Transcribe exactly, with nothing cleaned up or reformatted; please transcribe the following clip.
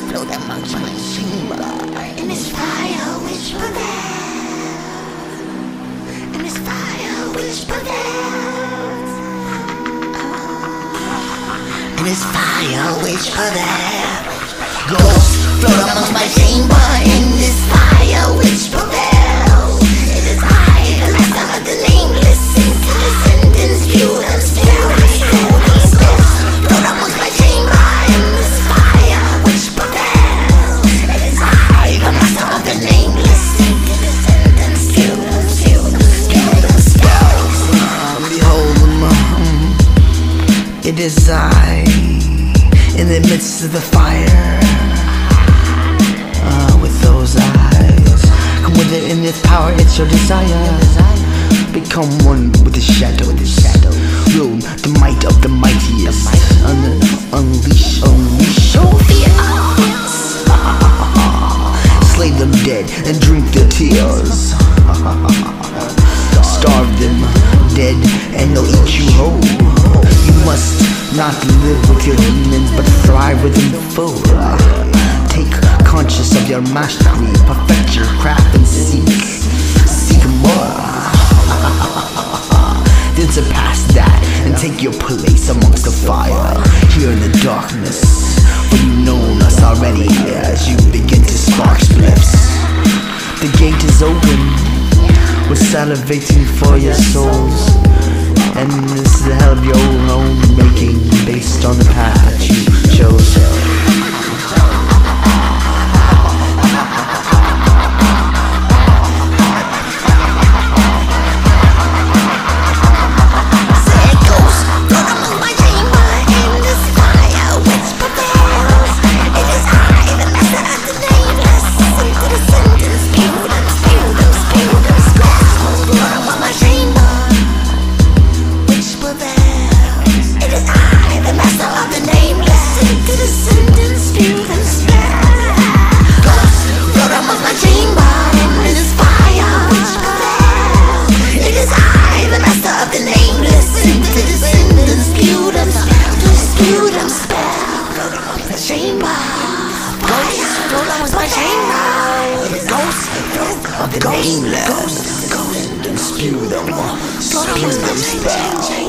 float amongst my chamber, in this fire which prevails, in this fire which prevails, in this fire which prevails. Ghosts float amongst my chamber, in this fire which prevails. It is I, the master of the nameless, into the sentence, view them still. Ghosts float amongst my chamber, in this fire which prevails. It is I, the master of the nameless, into the sentence, view them still. View them still. Behold them, it is I, in the midst of the fire. Those eyes, come with it in its power, it's your desire. Become one with the shadow, rule the might of the mightiest. Un unleash, unleash your fears. Slay them dead and drink their tears. Starve them dead and they'll eat you whole. You must not live with your demons, but thrive with them full. Take conscious of your mastery, perfect your craft and seek, seek more. Then surpass that and take your place amongst the fire, here in the darkness, for you know us already as you begin to spark spliffs. The gate is open, we're salivating for your souls, and this is the hell of your own making, based on the path that you chose. Of the nameless, ghost, ghost, and spew them, spew them, spell.